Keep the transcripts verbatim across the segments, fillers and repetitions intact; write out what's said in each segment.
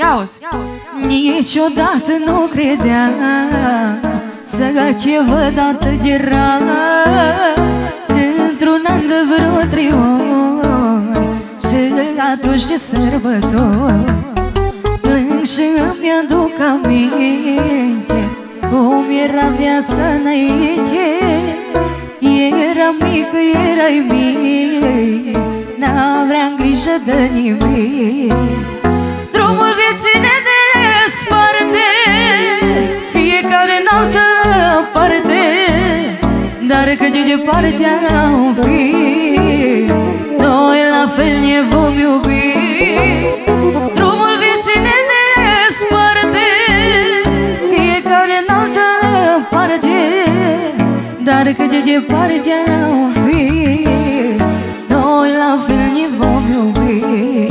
Ia-uzi! Niciodată nu credeam să ce văd atât de rar. Într-un an de vreo trei ori și atunci de sărbători plâng și îmi aduc aminte cum era viața înainte. Eram mică, erai mic, n-aveam grijă de nimic. Drumul vieții ne desparte, fiecare în altă parte, dar cât de departe am fi, noi la fel ne vom iubi. Drumul vieții ne desparte, fiecare în altă parte, dar cât de departe am fi, noi la fel ne vom iubi.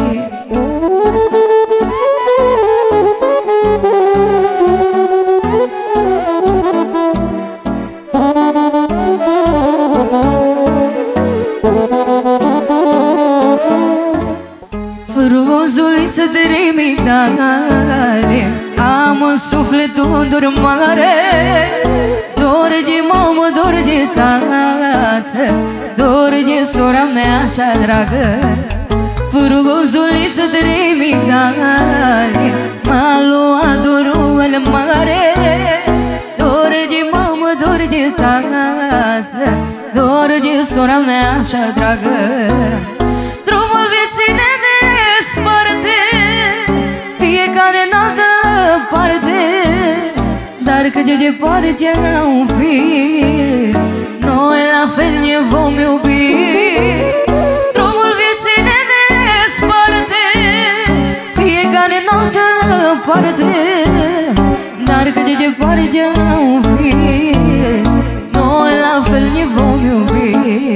Fruzuliță de migdale, am în suflet un dor mare, dor de mamă, dor de tată, dor de sora mea așa dragă. Fruzuliță de migdale, m-a luat dorul mare, dor de mamă, dor de tată, dor de sora mea așa dragă. Drumul vieții ne desparte, fiecare în altă parte, dar cât de departe am fi, noi la fel ne vom iubi. Drumul vieții ne desparte, fiecare în altă parte, dar cât de departe am fi, noi la fel ne vom iubi.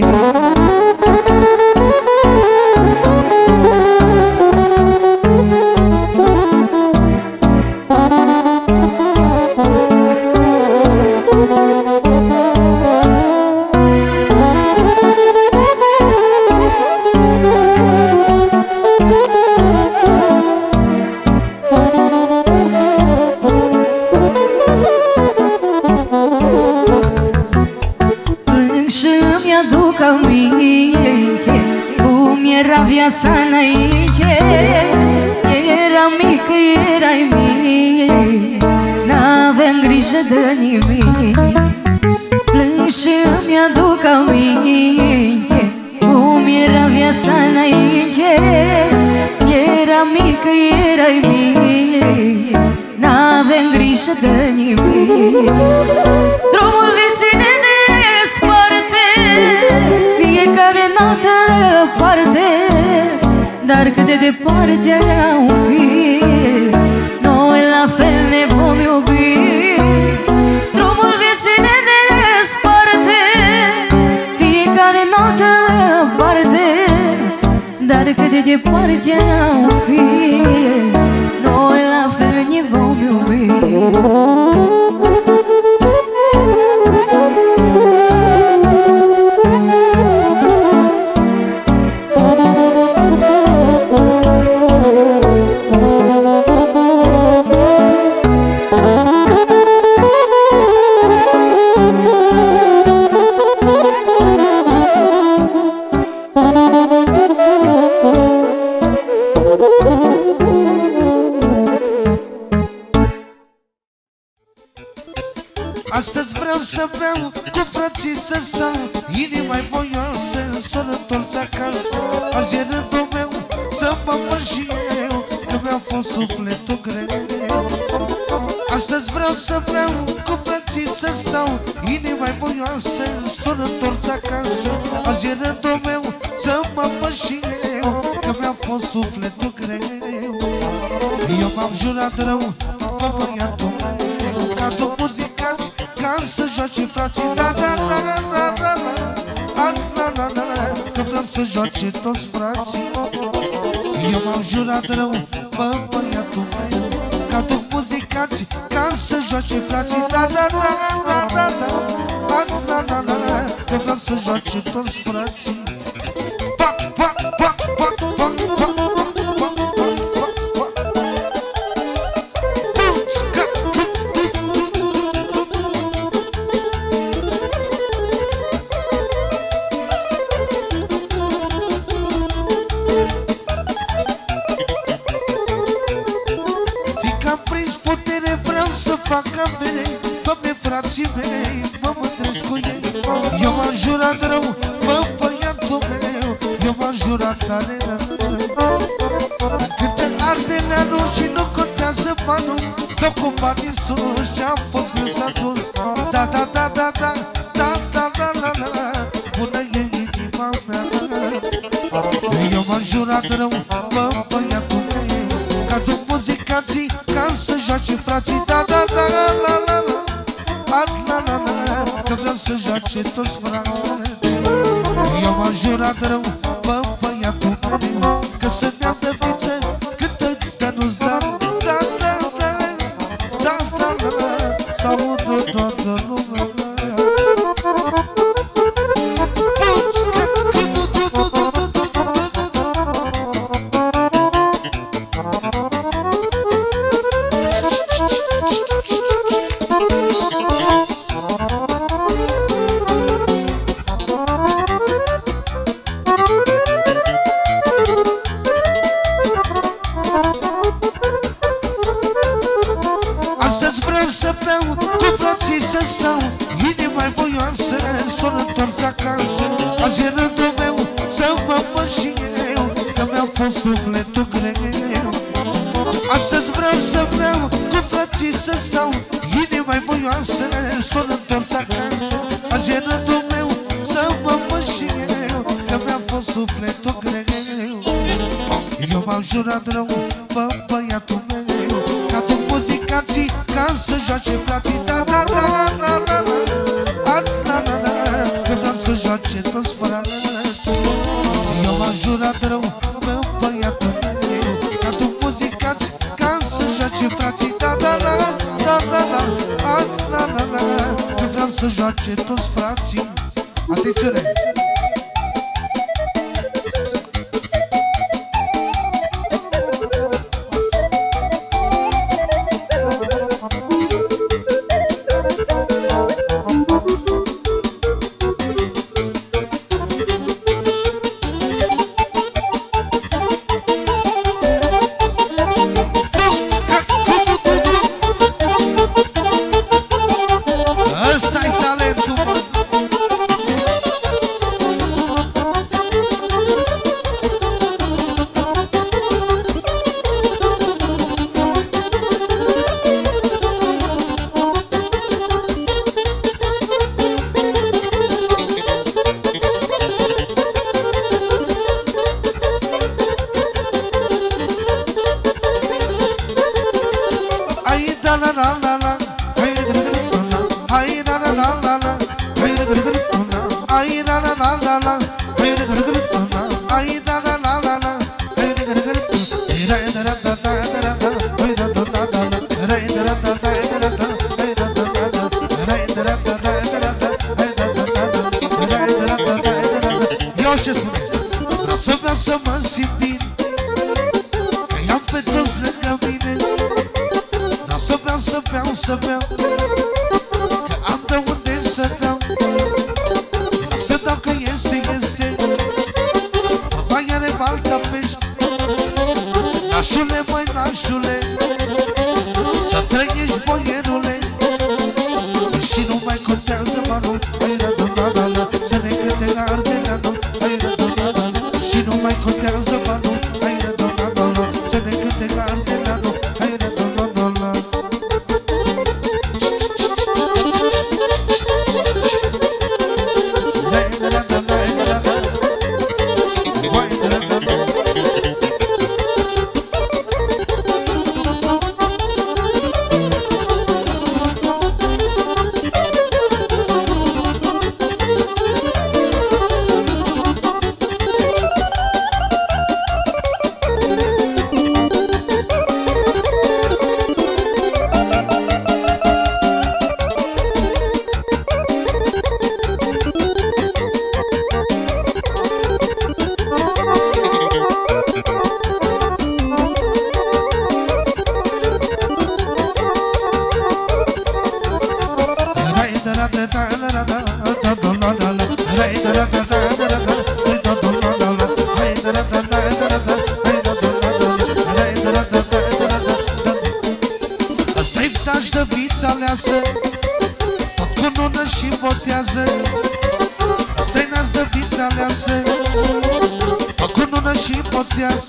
Viața înainte, eram mică, erai mic, n-aveam grijă de nimic. Plâng și îmi aduc aminte cum era viața înainte. Eram mică, erai mic, n-aveam grijă de nimic. Drumul vieții ne desparte, fiecare în altă parte, dar cât de departe am fi, noi la fel ne vom iubi. Drumul vieții ne desparte, fiecare în altă parte, dar cât de departe am fi, noi la fel ne vom iubi. Astăzi vreau să beau, cu frații să stau, inima-i voioasă, s-o întors acasă. Azi e rândul meu să mă văd și eu, că mi-a fost sufletul greu. Astăzi vreau să beau, cu frații să stau, inima-i voioasă, s-o întors acasă. Azi e rândul meu să mă văd și eu, că mi-a fost sufletul greu. Eu m-am jurat rău pe băiatul meu, ca tu muzicați, ca să joace frații, da, da, da, da, da, da, da, da, da, da, da, că vreau să joace toți frații. Eu m-am jurat rău pe băiatul meu, ca tu muzicați, ca să joace frații, da, da, da, da, da, da, da, da, da, da, da, că vreau să joace toți frații. Pa, pa, pa, pa, pa, pa, pa, pa, pa, pa, pa. frații mei, mă mândresc cu ei. Eu m-am jurat rău, bă, băiatul meu, eu m-am jurat tare rău. Câte ardele anul și nu contează banul, că cu banii sus ce-am fost greu s-a dus. Da, da, da, da, da, da, da, da, da, da, bună e inima mea. Eu m-am jurat rău, bă, băiatul meu, ca tu muzicanții, ca să joace frații. Da, da, da, la, la, la, la, la, la, la, că vreau să joace toți frații. Eu m-am jurat rău, bă, băiatul meu, că să ne-am de viță câtă de nu-ți dau. Da, da, da, da, da, da, da, salută toată lumea. Sufletul greu. Astăzi vreau să beau, cu frații să stau, inima-i voioasă, s-o întors acasă. Azi e rândul meu să mă văd și eu, că mi-a fost sufletul greu. Eu m-am jurat rău, bă, băiatul meu, ca toți muzicanții, ca să joace frații. Da, da, da, da, da, da, da, da, da, că vreau să joace toți frații. Eu m-am jurat rău, bă, băiatul meu, ca tu muzicați, ca să joace frații. Da, da, da, da, da, da, da, da, da, da, că vreau să joace toți frații. Atențiune! sună și potează.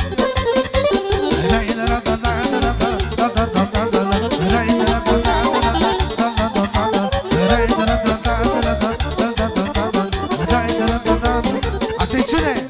Atențiune!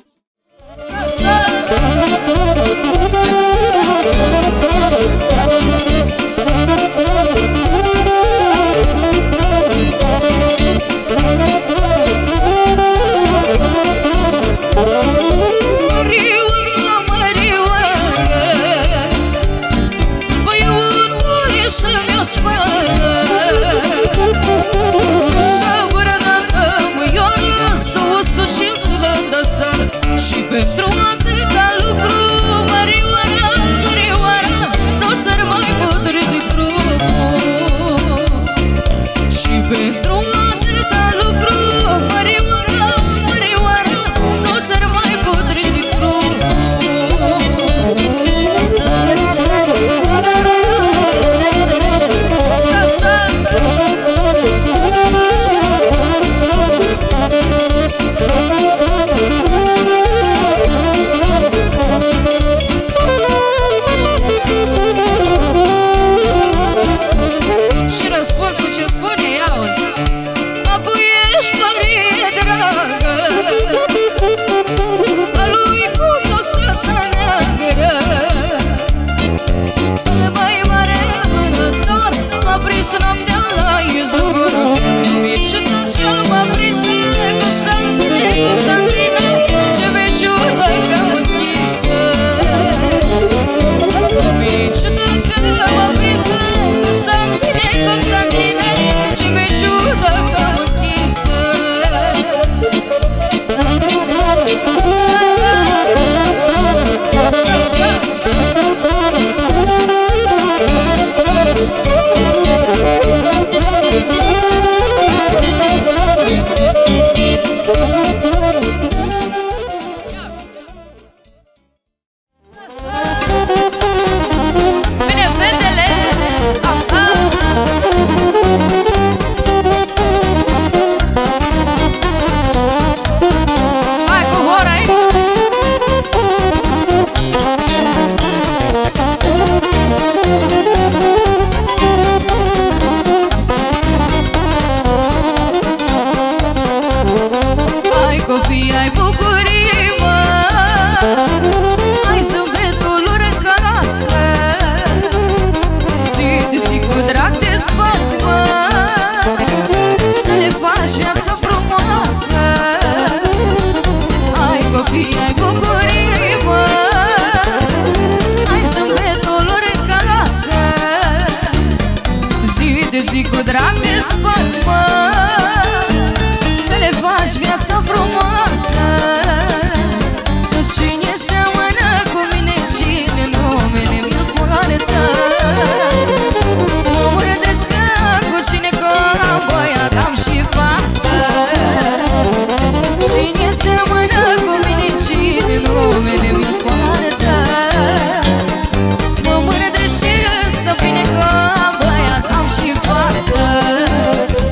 Și pentru atâta lucru, Mărioara, Mărioara, n-o să-r mai pătrezi trupul. Și pentru atâta lucru, Mărioara, Mărioara, n-o să-r mai pătrezi trupul. Copii, ai bucurii, mă, ai zâmbetul lor în casă, zi de zi cu drag te spați, mă, să le faci viața frumoasă. Ai copii, ai bucurii, mă, ai zâmbetul lor în casă, zi de zi cu drag te spați, mă, să le faci viața frumoasă. Nu cine seamănă cu mine, cine numele mi-l poartă. Mă mândresc cu cine că am băiat, am și fată. Cine seamănă cu mine, cine numele mi-l poartă. Mă mândresc și să bine că am băiat, am și fată.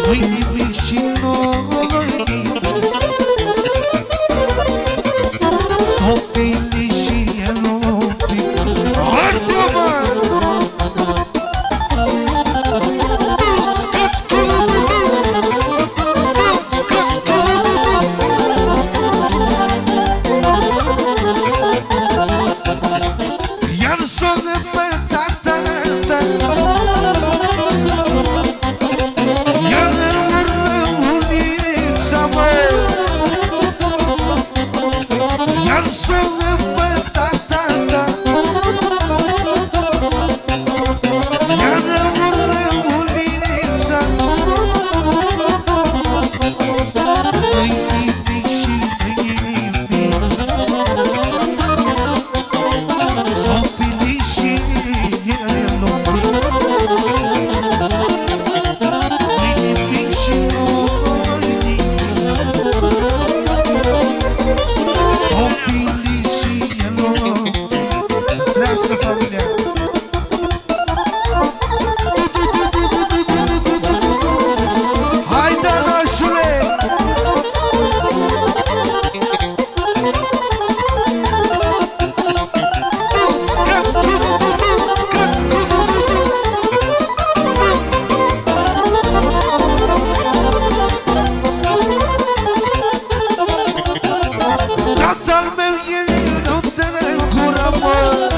Nu-i nimic și nu-i nimic. Copilii și el un pic. Arde-mă! Iar s-o depărtată, iar rămânița, mă. Iar s-o depărtată, iar rămânița. Nu-i nimic și nu-i nimic. Copilii și el un pic. Nu-i nimic și nu-i nimic. Copilii și el un pic. Să trăiască familia. Hai, Danașule! Tatăl meu e nu te cură, mă.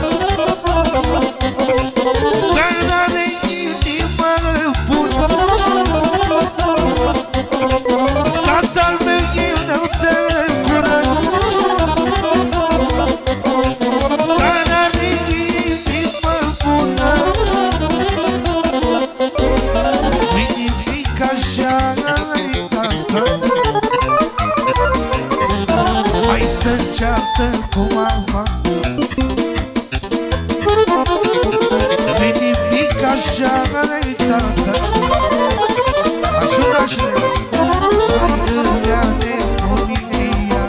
Dar n-are inimă bună. Tatăl meu e nu te cură, dar n-are inimă bună. Nu-i nimic așa, tata. Hai să ceartă cu mama. Nu-i nimic așa, tata. Ajută-și-le. Hai îrea nebunia.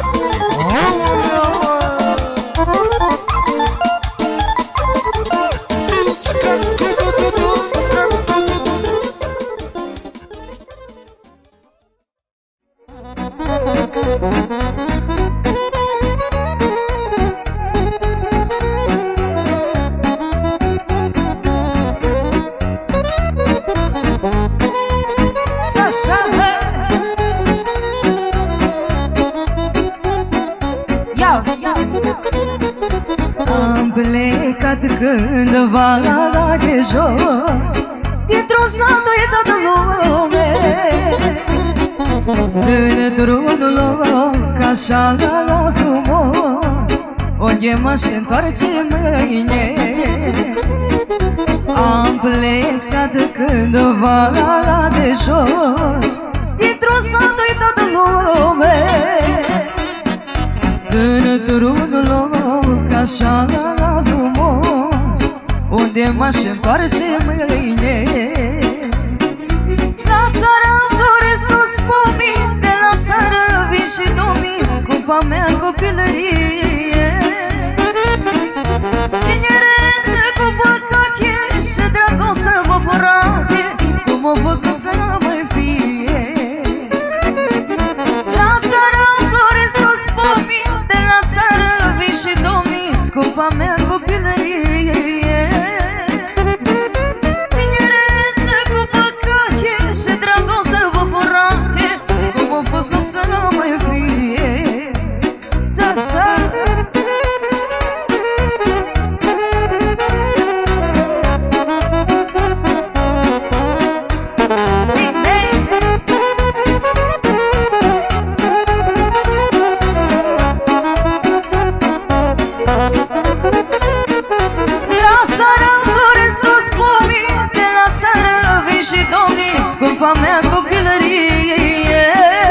Am plecat cândva de jos, dintr-un sat uitat în lume, într-un loc așa frumos, unde m-aș întoarce mâine. Am plecat cândva de jos, dintr-un sat uitat în lume, într-un loc așa frumos, unde m-aș întoarce mâine. La țară floresc toți pomii, de la țară vin și domii, scumpa mea copilărie. Tinerețe cu păcație și dragoste vă furate, cum a fost să nu mai fie. La țară floresc toți pomii, de la țară vin și domii, scumpa mea copilărie. Tinerețe cu păcație și dragoste vă furate, cum a fost să nu mai fie. Sa-sa. Scumpa mea copilărie,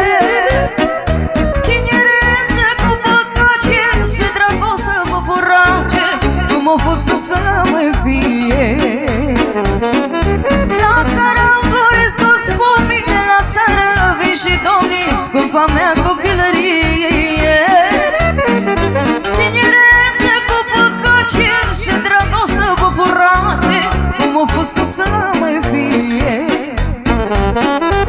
tinerețe cu păcație și dragoste mă furace, cum a fost să mai fie. La țară floresc toți pomii, de la țară vin și domnii, scumpa mea copilărie. Tinerețe cu păcație și dragoste mă furace, cum a fost să mai fie.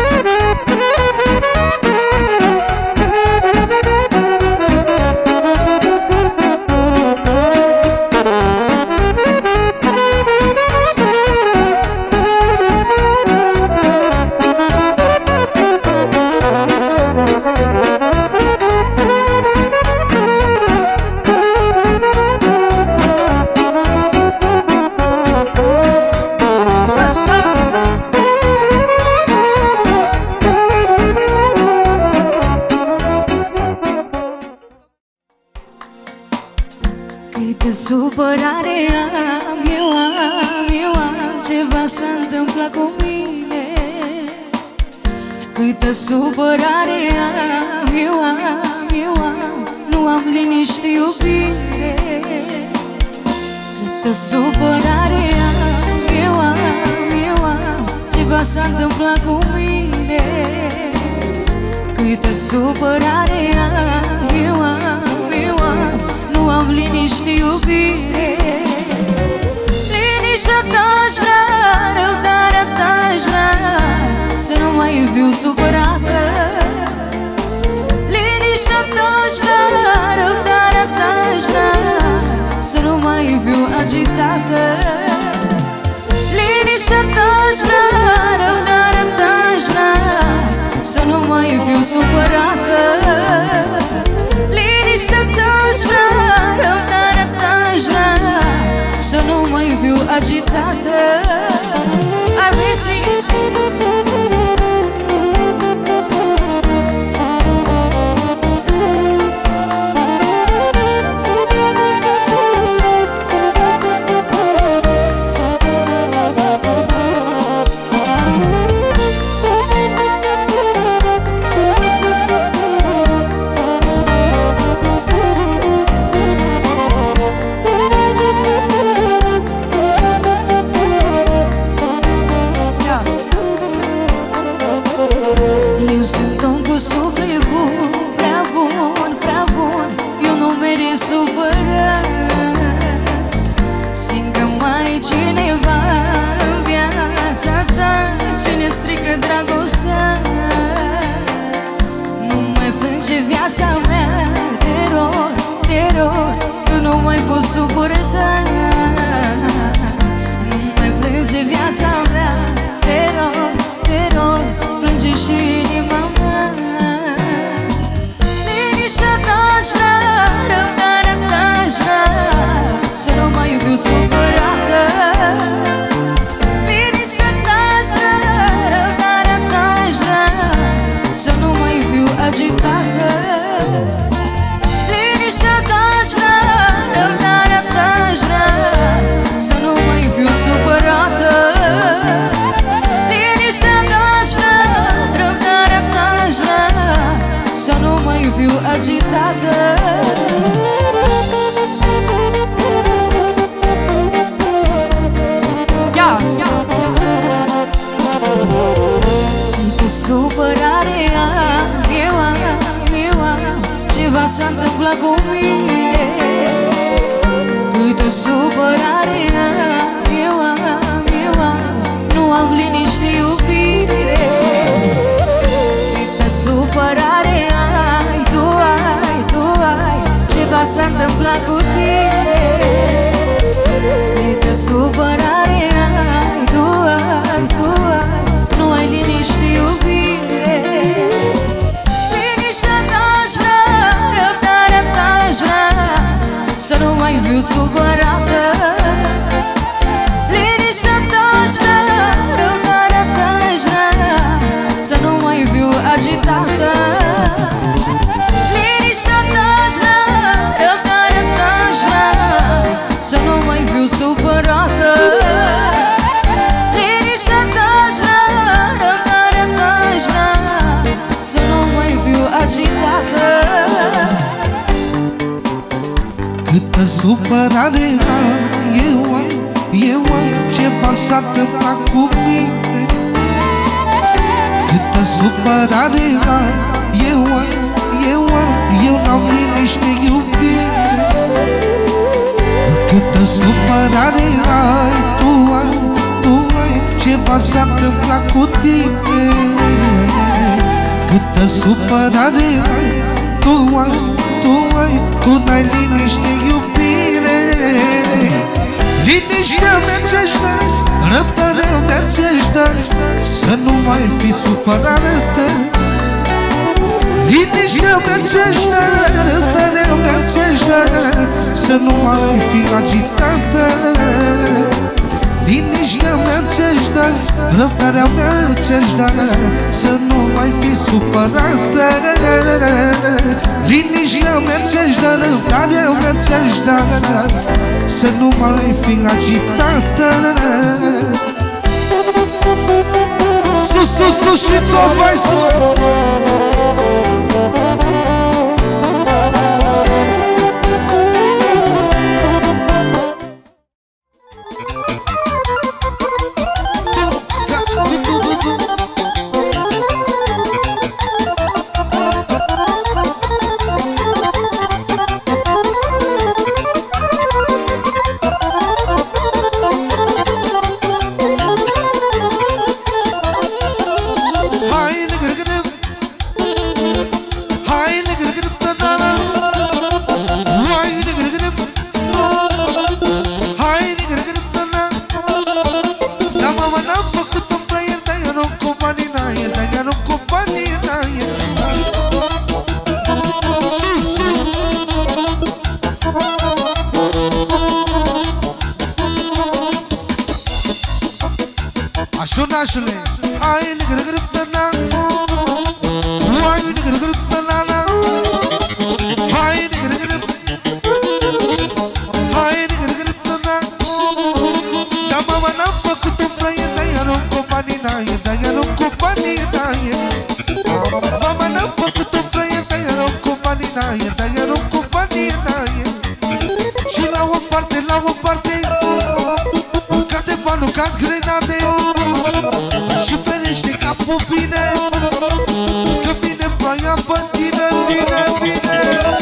supărare am, eu am, eu am, ceva s-a întâmplat cu mine. Câtă supărare am, eu am, eu am, nu am liniște, iubire. Câtă supărare am, eu am, eu am, ceva s-a întâmplat cu mine. Câtă supărare am, eu am, eu am, nu am liniște, iubire. Liniștea ta-aș vrea, răbdarea ta-aș vrea, să nu mai fiu supărată. Liniștea ta-aș vrea, răbdarea ta-aș vrea, să nu mai fiu agitată. Liniștea ta-aș vrea, răbdarea ta-aș vrea, să nu mai fiu supărată. Liniștea ta-aș vrea, răbdarea ta-aș vrea, să nu mai fiu agitată. Aveți suflet bun, prea bun, prea bun, eu nu mereu supărat. Simt că mai e cineva în viața ta ce ne strică dragostea. Nu mai plânge viața mea, te rog, te rog, că nu mai pot suporta. Nu mai plânge viața mea, te rog, te rog, plânge și inima mea. Liniștea ta-aș vrea, răbdarea ta-aș vrea, să nu mai fiu supărată. Liniștea ta-aș vrea, răbdarea ta-aș vrea, să nu mai fiu agitată. Liniștea ta-aș vrea, răbdarea ta-aș vrea, să nu mai fiu supărată. Liniștea ta-aș vrea, răbdarea ta-aș vrea, să nu mai fiu agitată. Câtă supărare am, eu am, eu am, ceva s-a întâmplat cu mine. Câtă supărare am, eu am, eu am, nu am liniște, iubire. Câtă supărare ai, tu ai, tu ai, ceva s-a întâmplat cu tine. Câtă supărare ai, tu ai, tu ai, nu ai liniște, iubire. Liniștea ta-aș vrea, răbdarea ta-aș vrea, să nu mai fiu supărată. Liniștea ta-aș vrea, răbdarea ta-aș vrea, să nu mai fiu agitată. Liniștea ta-aș vrea, răbdarea ta-aș vrea, să nu mai fiu supărată. Liniștea ta-aș vrea, răbdarea ta-aș vrea, să nu mai fiu agitată. Câtă supărare am, eu am, eu am, ceva s-a întâmplat cu mine. Câtă supărare am, eu am, eu am, eu n-am liniște, iubire. Câtă supărare ai, tu ai, tu ai, ceva s-a întâmplat cu tine. Câtă supărare ai, tu ai, tu ai, tu n-ai liniște, iubire. Liniștea mea ți-aș da, răbdarea mea ți-aș da, să nu mai fi supărată. Liniștea mea ți-aș da, răbdarea mea ți-aș da, să nu mai fi agitată. Liniștea mea ți-aș dă, răbdarea mea ce-și dă, să nu mai fi supărată. Liniștea mea ce-și dă, răbdarea mea ce-și dă, să nu mai fi agitată. Sus, sus, sus și tot mai sus. Nașule, ai ligărgărăptăna, ai ligărgărăptăna, ai ligărgărăp, ai ligărgărăptăna. Dar mama n-a făcut-o fraier, dar iar o companie n-aie, dar iar o companie n-aie. Mama n-a făcut-o fraier, dar iar o companie n-aie, dar iar o companie n-aie. Și la o parte, la o parte, cade banul, cad grenade. Și ferește capul bine, că vine ploaia pe tine, bine, bine.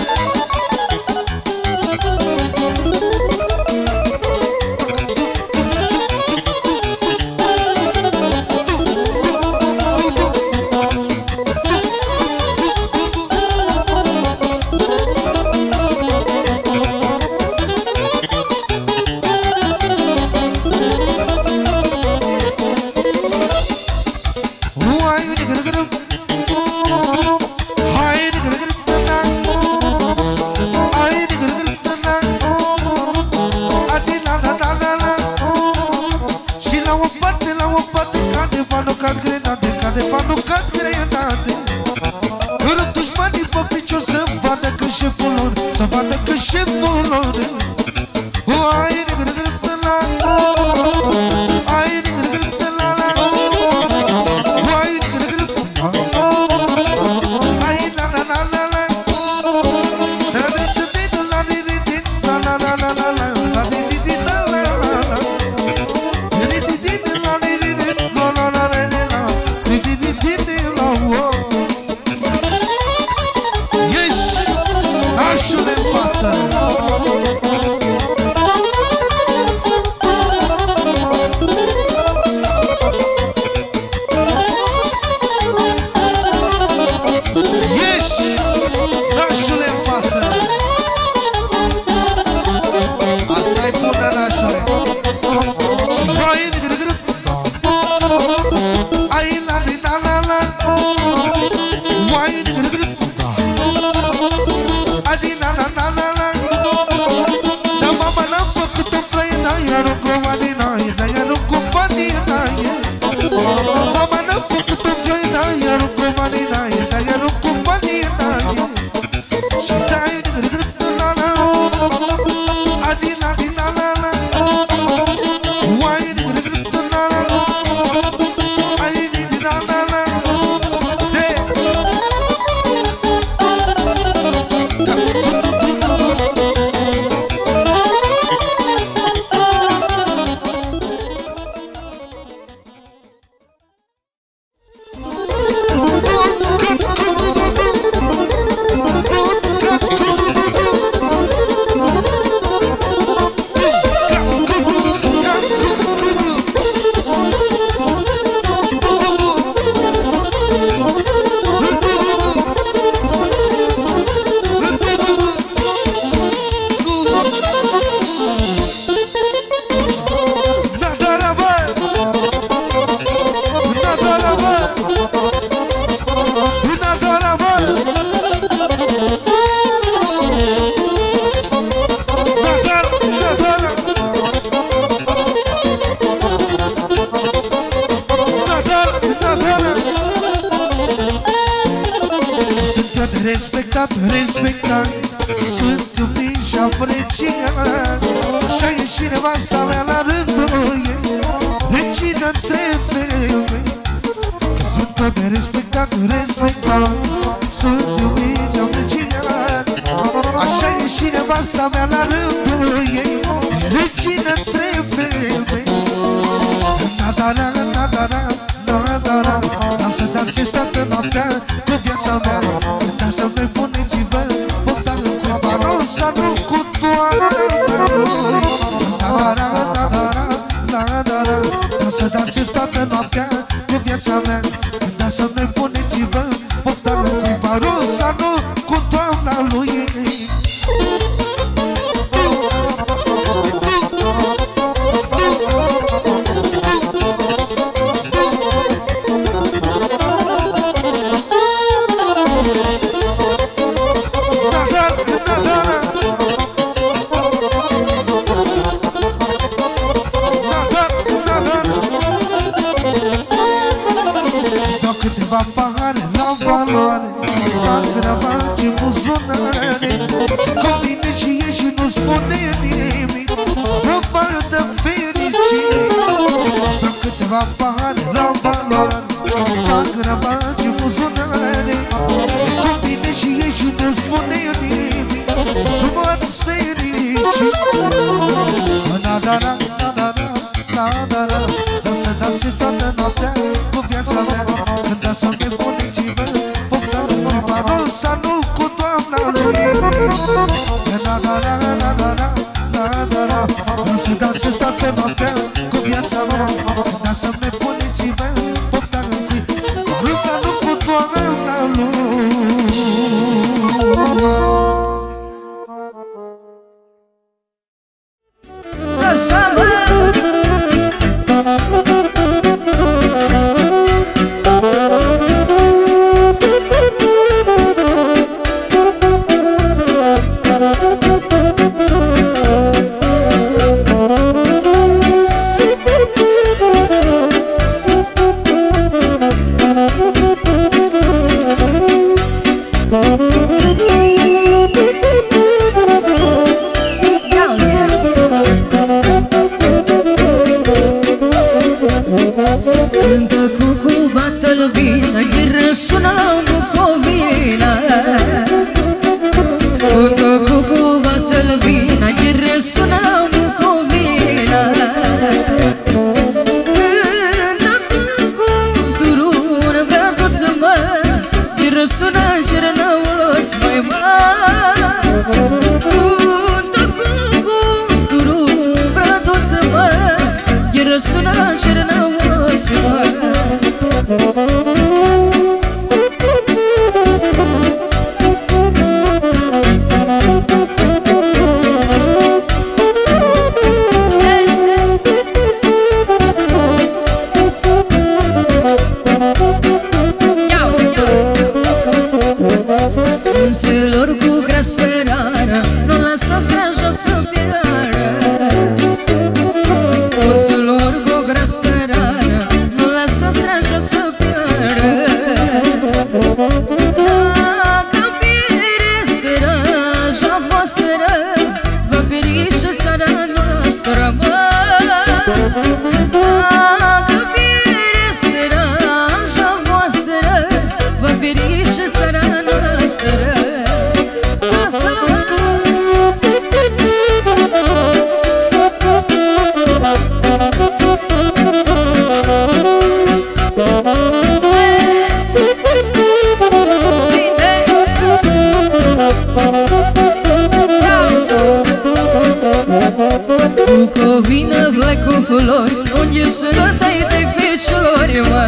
Să vadă că șeful lor ai ligărgărăptăna, ai ligărgărăptăna, ai ligărgărăptăna, ai la la la la la. La la la la la la la la. Ești nașule în față. Sunt eu de respectat, respectat, sunt iubit și apreciat. Așa e și nevasta mea la rândul ei, regină între femei. Sunt eu de respectat, respectat, sunt iubit și apreciat. Așa e și nevasta mea la rândul ei, regină între femei. Na-da-da, na-da-da, na-da-da, dansă, dansez toată noaptea cu viața mea. Dansă-mi puneți-vă pofta în clipa rosa, nu cu toamna lui. Na-da-da, na-da-da, na-da-da, dansă, dansez toată noaptea cu viața mea. Dansă-mi puneți-vă pofta în clipa rosa, nu cu toamna lui. Câteva pahare la valoare, fac gravaci în buzunare. Convine și ieși și nu spune nimic, rămâi de fericire. Fac câteva pahare la valoare, fac gravaci în buzunare. Convine și ieși și nu spune nimic, rămâi fericit. Na-da-da, na-da-da, na-da-da, dansă, dansez toată noaptea cu viața mea. Dansă-mi puneți-vă pofta în clipa rosa, nu cu toamna lui. Na-da-da, na-da-da, na-da-da, dansă, dansez toată noaptea cu viața mea. Dansă-mi puneți-vă pofta în clipa rosa, nu cu toamna lui. Să-și-a Bucovina, vai cu flori, unde sănătai de feciori, mă.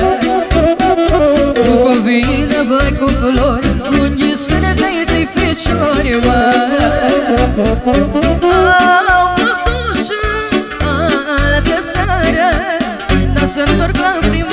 Bucovina, vai cu flori, unde sănătai de feciori, mă. Au fost ușă altă țară, dar să-ntorc la prima